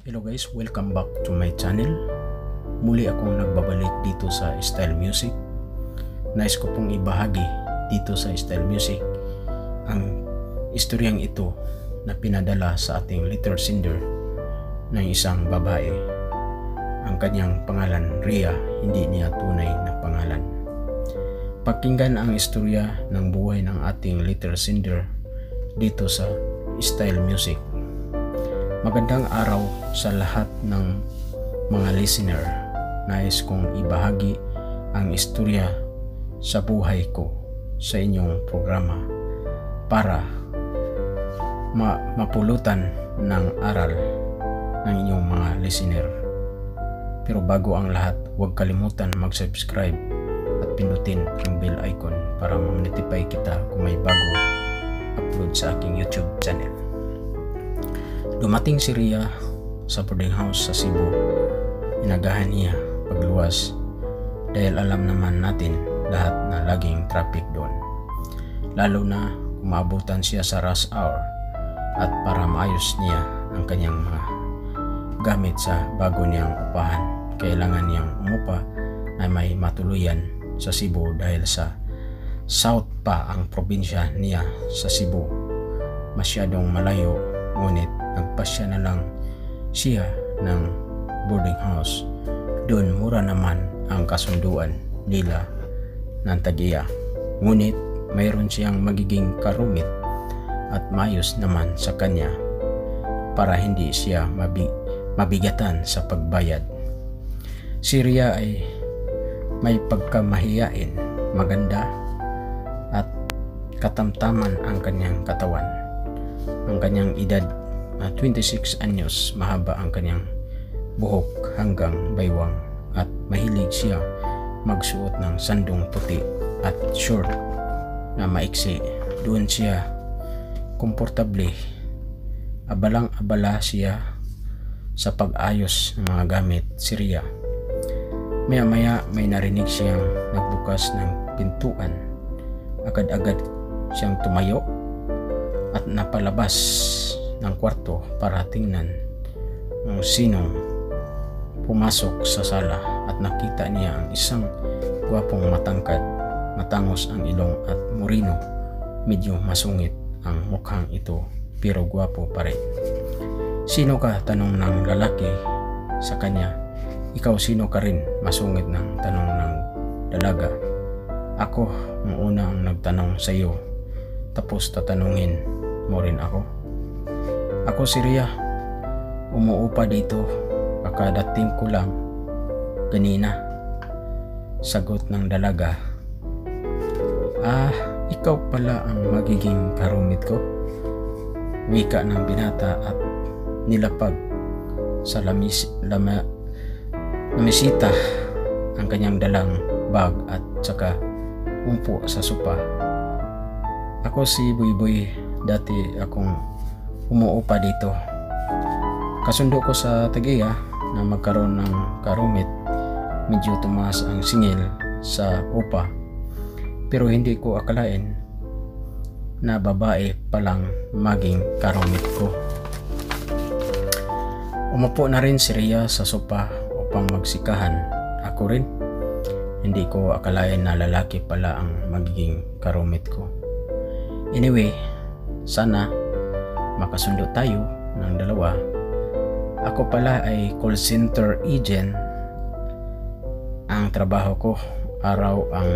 Hello guys, welcome back to my channel. Muli akong nagbabalik dito sa Style Music. Nais ko pong ibahagi dito sa Style Music ang istoryang ito na pinadala sa ating letter sender ng isang babae. Ang kanyang pangalan Rhea, hindi niya tunay na pangalan. Pakinggan ang istorya ng buhay ng ating letter sender dito sa Style Music. Magandang araw sa lahat ng mga listener. Nais kong ibahagi ang istorya sa buhay ko sa inyong programa para mapulutan ng aral ng inyong mga listener. Pero bago ang lahat, huwag kalimutan mag-subscribe at pindutin ang bell icon para ma-notify kita kung may bagong upload sa aking YouTube channel. Dumating si Rhea sa boarding house sa Cebu. Inagahan niya pagluwas dahil alam naman natin lahat na laging traffic doon. Lalo na umaabutan siya sa rush hour at para maayos niya ang kanyang mga gamit sa bago niyang upahan. Kailangan niyang umupa na may matuluyan sa Cebu dahil sa south pa ang probinsya niya sa Cebu. Masyadong malayo, ngunit nagpasya na lang siya ng boarding house. Doon mura naman ang kasunduan nila ng Tagiya. Ngunit mayroon siyang magiging karumit at mayos naman sa kanya para hindi siya mabigatan sa pagbayad. Si Rhea ay may pagkamahiyain, maganda at katamtaman ang kanyang katawan. Ang kanyang edad 26 anyos, mahaba ang kanyang buhok hanggang baywang at mahilig siya magsuot ng sandong puti at short na maiksi. Doon siya komportable. Abalang-abala siya sa pag-ayos ng mga gamit si Rhea. Maya-maya may narinig siyang nagbukas ng pintuan. Agad-agad siyang tumayo at napalabas ng kwarto para tingnan kung sinong pumasok sa sala at nakita niya ang isang gwapong matangkad, matangos ang ilong at moreno. Medyo masungit ang mukhang ito pero gwapo pa rin. "Sino ka?" tanong ng lalaki sa kanya. "Ikaw sino ka rin?" masungit ng tanong ng dalaga. "Ako ang una ang nagtanong sa iyo, tapos tatanungin mo rin ako?" "Ako si Rhea, umuupa dito, kakadating ko lang kanina," sagot ng dalaga. Ikaw pala ang magiging karumit ko," wika ng binata at nilapag sa lamisita ang kanyang dalang bag at saka umpo sa sopa. "Ako si Buyboy, dati akong umuupa dito. Kasundo ko sa Tagiya na magkaroon ng karumit. Medyo tumaas ang singil sa upa pero hindi ko akalain na babae palang maging karumit ko." Umupo na rin si Rhea sa sopa upang magsikahan. "Ako rin, hindi ko akalain na lalaki pala ang magiging karumit ko. Anyway, sana makasundo tayo ng dalawa. Ako pala ay call center agent ang trabaho ko. Araw ang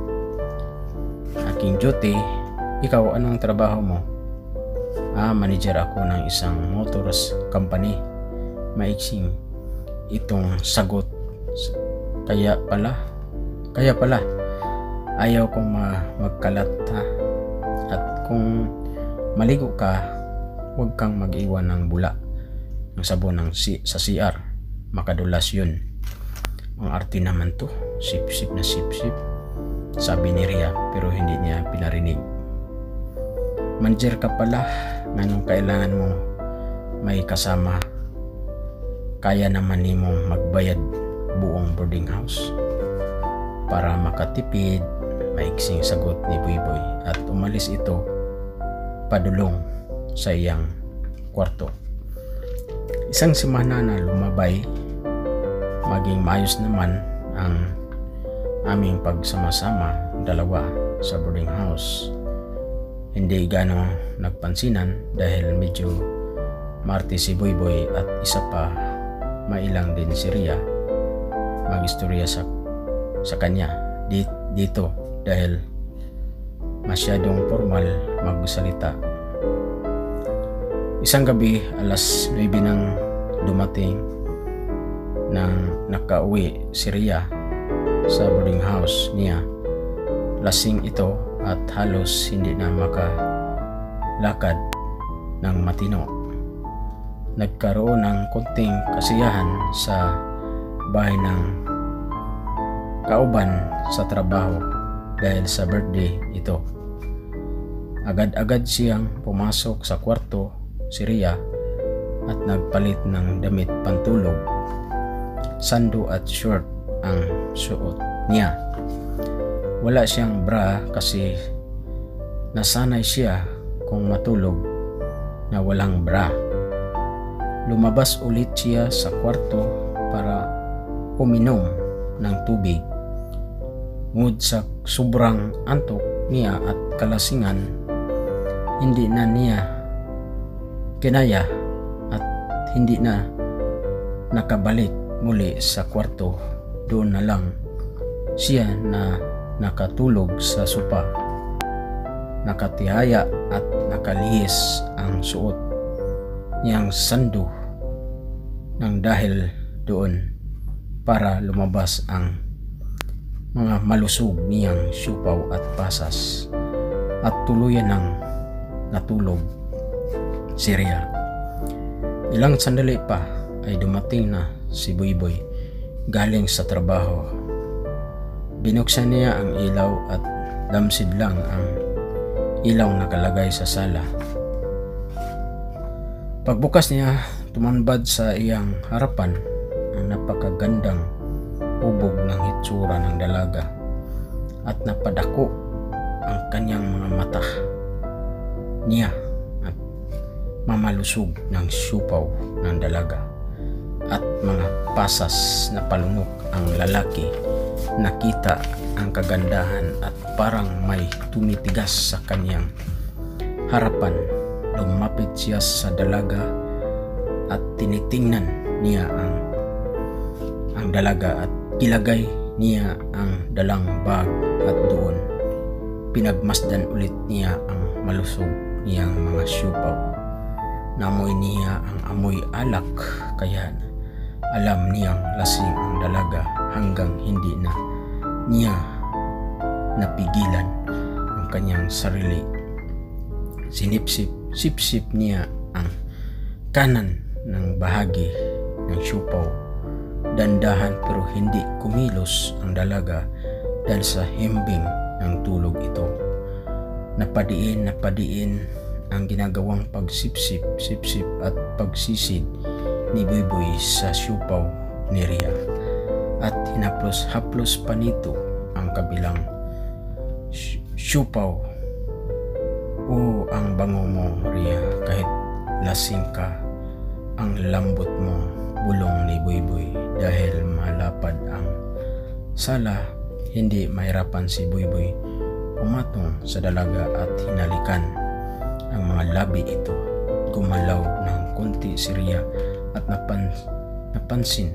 aking duty. Ikaw, anong trabaho mo?" Manager ako ng isang motors company." Maiksing itong sagot. Kaya pala ayaw kong magkalat ha. At kung maligo ka, huwag kang mag-iwan ng bula ng sabon sa CR. Makadulas yun. "Ang arte naman to, sip-sip na sip-sip," sabi ni Rhea pero hindi niya pinarinig. "Manager ka pala, nganong kailangan mo may kasama? Kaya naman ni mo magbayad buong boarding house." Para makatipid, maiksing sagot ni Buyboy at umalis ito padulong sa iyang kwarto. Isang semana na lumabay, maging maayos naman ang aming pagsama-sama dalawa sa boarding house. Hindi gano nagpansinan dahil medyo Marte si Boyboy at isa pa mailang din si Ria mag-istorya sa kanya dito dahil masyadong formal magsalita. Isang gabi alas 9 nang dumating nang nakauwi si Ria sa boarding house niya. Lasing ito at halos hindi na makalakad ng matino. Nagkaroon ng konting kasiyahan sa bahay ng kauban sa trabaho dahil sa birthday ito. Agad-agad siyang pumasok sa kwarto si Ria at nagpalit ng damit pantulog. Sando at short ang suot niya. Wala siyang bra kasi nasanay siya kung matulog na walang bra. Lumabas ulit siya sa kwarto para uminom ng tubig. Ngunit sa sobrang antok niya at kalasingan, hindi na niya kinaya at hindi na nakabalik muli sa kwarto. Doon na lang siya na nakatulog sa sopa. Nakatihaya at nakalihis ang suot niyang sando nang dahil doon para lumabas ang mga malusog niyang siupaw at pasas at tuluyan ng natulog si Ria. Ilang sandali pa ay dumating na si Boyboy galing sa trabaho. Binuksan niya ang ilaw at lamsid lang ang ilaw nakalagay sa sala. Pagbukas niya, tumanbad sa iyang harapan ang napakagandang hubog ng hitsura ng dalaga at napadako ang kanyang mga mata niya at mamalusog ng siupaw ng dalaga at mga pasas na palunok ang lalaki. Nakita ang kagandahan at parang may tumitigas sa kanyang harapan. Lumapit siya sa dalaga at tinitingnan niya ang dalaga at ilagay niya ang dalang bag at doon pinagmasdan ulit niya ang malusog niyang mga siupaw. Namoy niya ang amoy alak kaya alam niyang lasing ang dalaga hanggang hindi na niya napigilan ang kanyang sarili. Sip-sip niya ang kanan ng bahagi ng siupaw. Dandahan pero hindi kumilos ang dalaga dahil sa himbing ng tulog ito. Napadiin ang ginagawang pagsipsip at pagsisid ni Boyboy sa siupaw ni Ria at hinaplos-haplos pa nito ang kabilang siupaw. Ang bango mo, Ria, kahit lasing ka, ang lambot mo, bulong ni Boyboy. Dahil malapad ang sala, hindi mahirapan si Boyboy pumatong sa dalaga at hinalikan ang mga labi ito. Gumalaw ng konti si Ria at napansin.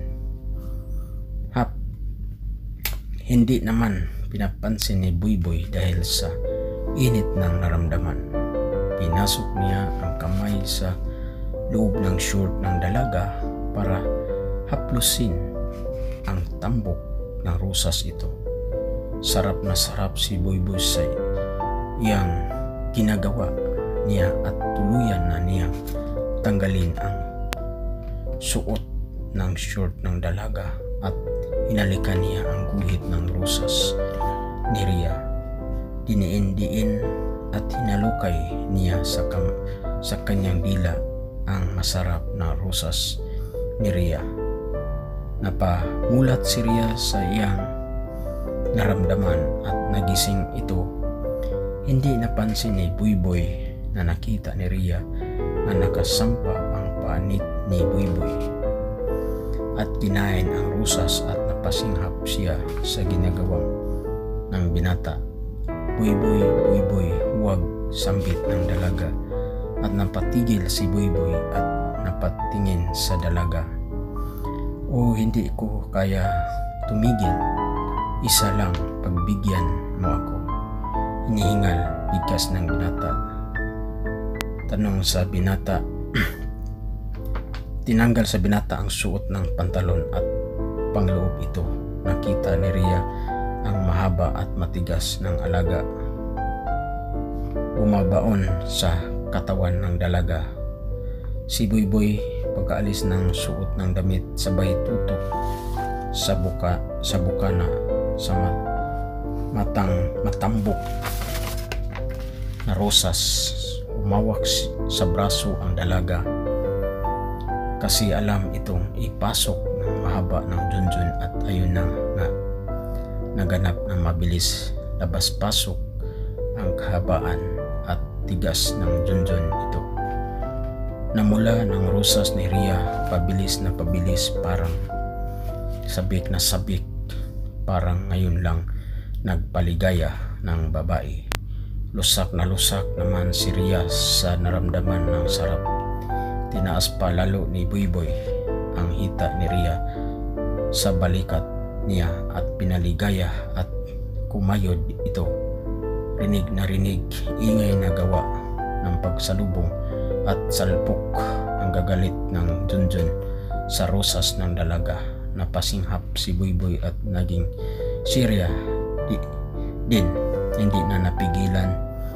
Hindi naman pinapansin ni Boyboy dahil sa init ng naramdaman. Pinasok niya ang kamay sa loob ng short ng dalaga para haplusin ang tambok ng rusas ito. Sarap na sarap si Boyboy sa iyang ginagawa niya at tuluyan na niyang tanggalin ang suot ng short ng dalaga at hinalikan niya ang guhit ng rusas ni Ria. Diniin at hinalukay niya sa kanyang dila ang masarap na rusas ni Ria. Napamulat si Ria sa iyang naramdaman at nagising ito. Hindi napansin ni Boyboy na nakita ni Ria na nakasampa ang panit ni Buyboy. At kinain ang rusas at napasinghap siya sa ginagawang ng binata. Buyboy, Buyboy, huwag sambit ng dalaga. At napatigil si Buyboy at napatingin sa dalaga. O hindi ko kaya tumigil, isa lang pagbigyan mo ako. Hinihingal bigkas ng binata. Tanong sa binata. Tinanggal sa binata ang suot ng pantalon at pangloob ito. Nakita ni Rhea ang mahaba at matigas ng alaga. Bumabaon sa katawan ng dalaga. Si Buyboy pagkaalis ng suot ng damit sabay tutok sa bukana sa matambok na rosas. Umawak sa braso ang dalaga kasi alam itong ipasok ng mahaba ng junjun at ayun na naganap ng mabilis. Labas-pasok ang kahabaan at tigas ng junjun ito. Namula ng rosas ni Rhea pabilis na pabilis, parang sabik na sabik, parang ngayon lang nagpaligaya ng babae. Lusak na lusak naman si Rhea sa naramdaman ng sarap. Tinaas pa lalo ni Buyboy ang hita ni Rhea sa balikat niya at pinaligaya at kumayod ito. Rinig na rinig, ingay na gawa ng pagsalubong at salpok ang gagalit ng junjun sa rosas ng dalaga. Napasinghap si Buyboy at naging Rhea din. Hindi na napigilan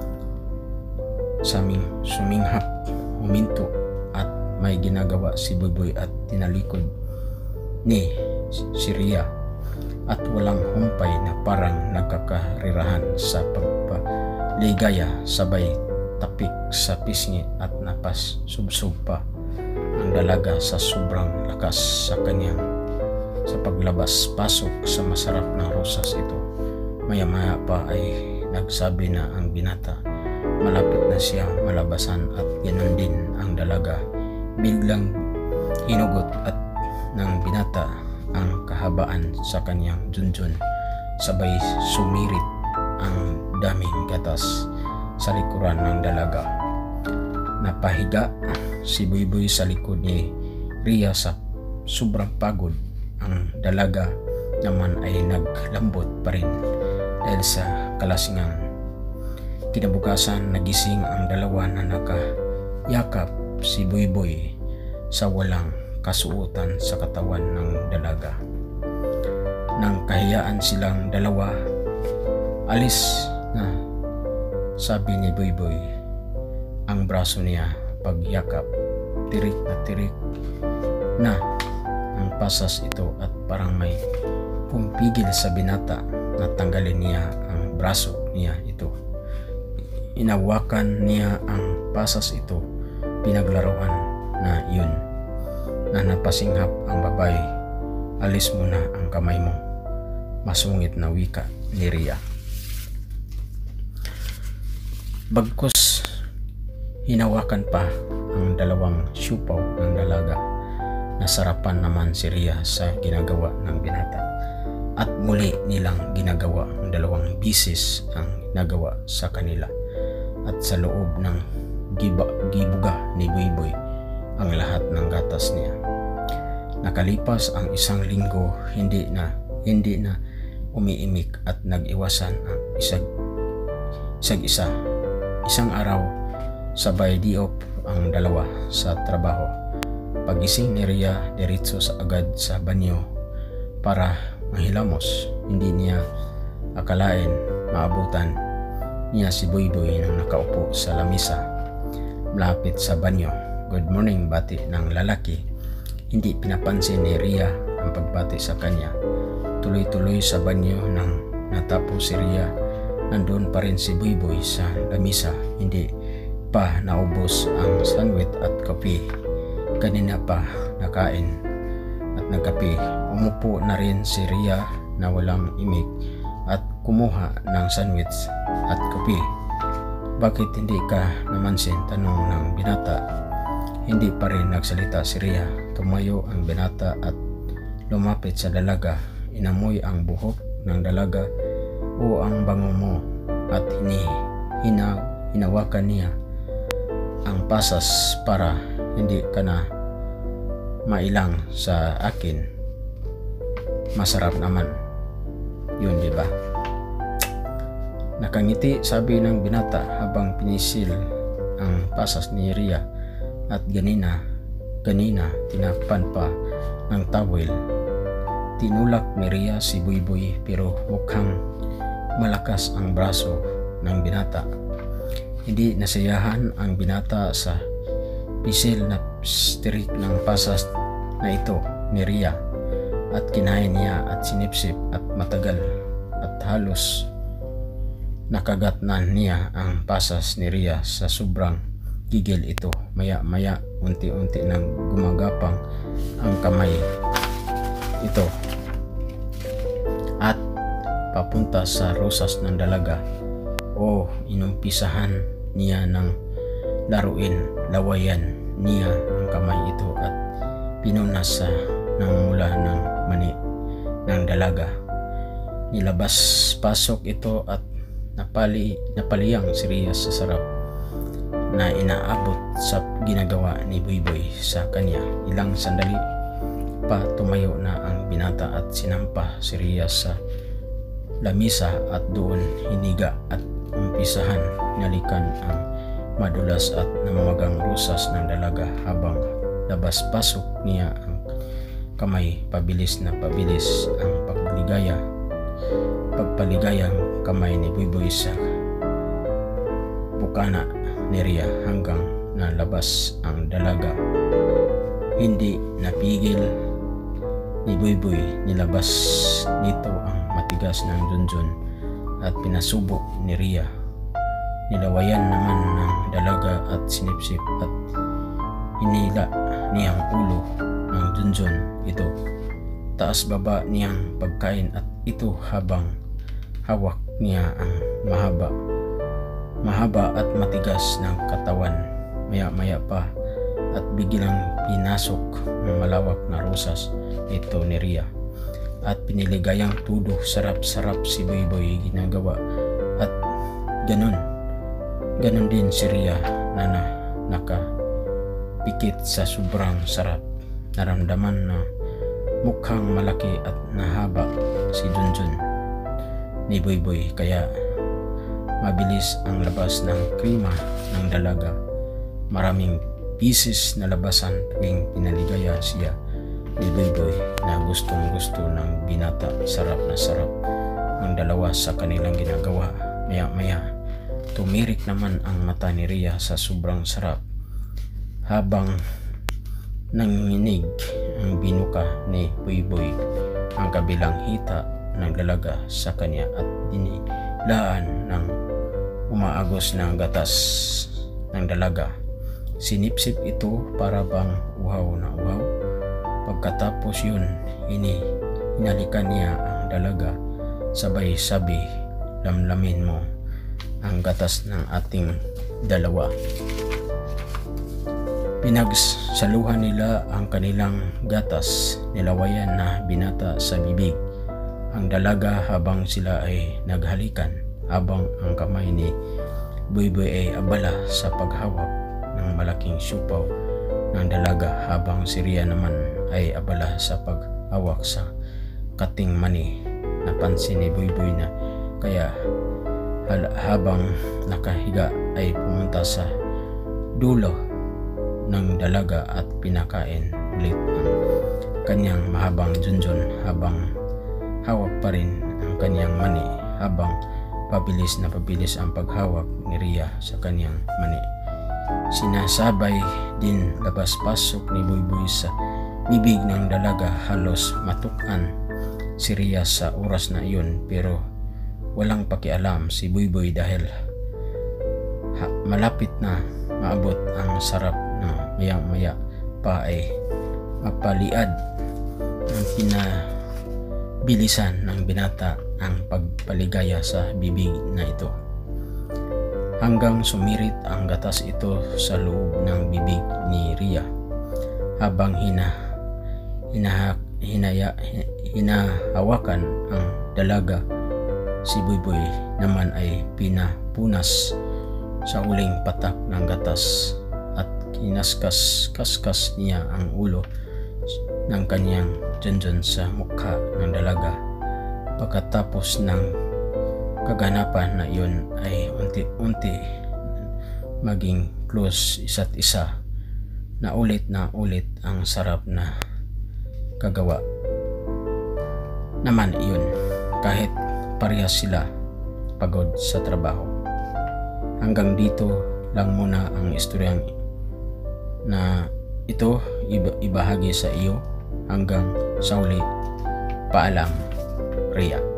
suminghap, huminto at may ginagawa si Buyboy at tinalikod ni Rhea at walang humpay na parang nagkakarirahan sa pagpaligaya, sabay tapik sa pisngi at napasubsob pa ang dalaga sa sobrang lakas sa kanyang sa paglabas-pasok sa masarap na rosas ito. Maya-maya pa ay nagsabi na ang binata. Malapit na siya malabasan at ganoon din ang dalaga. Biglang hinugot at ng binata ang kahabaan sa kanyang junjun. Sabay sumirit ang daming gatas sa likuran ng dalaga. Napahiga si Buyboy sa likod ni Rhea sa sobrang pagod. Ang dalaga naman ay naglambot pa rin dahil sa kalasingan. Kinabukasan nagising ang dalawa na nakayakap si Buyboy sa walang kasuotan sa katawan ng dalaga. Nang kahiyaan silang dalawa, alis na, sabi ni Buyboy. Ang braso niya pagyakap, tirik na ang pasas ito at parang may pumipigil sa binata na tanggalin niya ang braso niya ito. Inawakan niya ang pasas ito, pinaglaruan na yun, na napasinghap ang babae. Alis mo na ang kamay mo, masungit na wika ni Rhea. Bagkus hinawakan pa ang dalawang siupaw ng dalaga. Nasarapan naman si Rhea sa ginagawa ng binata at muli nilang ginagawa ang dalawang bisis ang nagawa sa kanila. At sa loob ng gibuga ni Buyboy ang lahat ng gatas niya. Nakalipas ang 1 linggo, hindi na umiimik at nag-iwasan ang isa. Isang araw, sabay diop ang dalawa sa trabaho. Pagising ni Rhea, diretso agad sa banyo para manghilamos. Hindi niya akalain maabutan niya si Buyboy nang nakaupo sa lamisa malapit sa banyo. Good morning, bati ng lalaki. Hindi pinapansin ni Rhea ang pagbati sa kanya. Tuloy-tuloy sa banyo nang natapos si Rhea. Nandun pa rin si Buyboy sa lamisa. Hindi pa naubos ang sandwich at kape. Kanina pa nakain at nagkape. Umupo na rin si Rhea na walang imik at kumuha ng sandwich at kape. Bakit hindi ka namansin? Tanong ng binata. Hindi pa rin nagsalita si Rhea. Tumayo ang binata at lumapit sa dalaga. Inamoy ang buhok ng dalaga o ang bango mo at hinawakan niya ang pasas para hindi ka na mailang sa akin. Masarap naman yun, di ba? Nakangiti, sabi ng binata habang pinisil ang pasas ni Rhea at ganina tinakpan pa ng towel. Tinulak ni Rhea si Buyboy pero mukhang malakas ang braso ng binata. Hindi nasiyahan ang binata sa pisil na stirik ng pasas na ito ni Rhea at kinain niya at sinipsip at matagal at halos nakagatnan niya ang pasas ni Rhea sa sobrang gigil ito. Maya-maya unti-unti nang gumagapang ang kamay ito at papunta sa rosas ng dalaga. Inumpisahan niya ng lawayan niya ang kamay ito at pinunas ng mula ng mani ng dalaga. Nilabas pasok ito at napaliyang si Rhea sa sarap na inaabot sa ginagawa ni Buyboy sa kanya. Ilang sandali pa tumayo na ang binata at sinampa si Rhea sa lamisa at doon hiniga at umpisahan hinalikan ang madulas at namamagang rosas ng dalaga habang labas pasok niya ang kamay. Pabilis na pabilis ang pagpaligayang kamay ni Buyboy sa bukana ni Rhea hanggang nalabas ang dalaga. Hindi napigil ni Buyboy, nilabas nito ang matigas ng dunjon at pinasubok ni Rhea. Nilawayan naman ng dalaga at sinipsip at hinila niyang ulo ng dunjon ito. Taas baba niyang pagkain at ito habang hawak niya ang mahaba at matigas ng katawan. Maya-maya pa at biglang pinasok ng malawak na rosas ito ni Rhea at piniligayang tudo. Sarap-sarap si Buyboy ginagawa at ganon din si Rhea na nakapikit sa sobrang sarap. Naramdaman na mukhang malaki at nahaba si dunjon ni Buyboy kaya mabilis ang labas ng krima ng dalaga. Maraming pieces na labasan tuwing pinaligaya siya ni Buyboy na gustong gusto ng binata. Sarap na sarap ang dalawa sa kanilang ginagawa. Maya-maya tumirik naman ang mata ni Rhea sa sobrang sarap habang nanginginig ang binuka ni Buyboy ang kabilang hita ng dalaga sa kanya at dinilaan ng umaagos na gatas ng dalaga. Sinipsip ito para bang uhaw na uhaw. Pagkatapos yun, hinalikan niya ang dalaga. Sabay sabi, lamlamin mo ang gatas ng ating dalawa. Pinagsaluhan nila ang kanilang gatas. Nilawayan na binata sa bibig ang dalaga habang sila ay naghalikan, habang ang kamay ni Buyboy ay abala sa paghawak ng malaking siupaw ng dalaga habang si Rhea naman ay abala sa paghawak sa kating mani. Napansin ni Buyboy na kaya habang nakahiga ay pumunta sa dulo ng dalaga at pinakain ulit ang kanyang mahabang junjun habang hawak pa rin ang kanyang mani habang pabilis na pabilis ang paghawak ni Rhea sa kanyang mani. Sinasabay din labas-pasok ni Buyboy sa bibig ng dalaga. Halos matukan si Rhea sa oras na iyon pero walang pakialam si Buyboy dahil malapit na maabot ang sarap na maya-maya pa ay mapaliad ang pinabilisan ng binata ang pagpaligaya sa bibig na ito. hanggang sumirit ang gatas ito sa loob ng bibig ni Rhea. Habang hinahawakan ang dalaga, si Buyboy naman ay pinapunas sa uling patak ng gatas at kinaskas-kaskas niya ang ulo ng kanyang tiyan sa mukha ng dalaga. Pagkatapos ng kaganapan na iyon ay unti-unti maging close isa't isa, na ulit ang sarap na kagawa naman iyon kahit parehas sila pagod sa trabaho. Hanggang dito lang muna ang istoryang na ito ibahagi sa iyo. Hanggang sa uli, paalam, Rhea.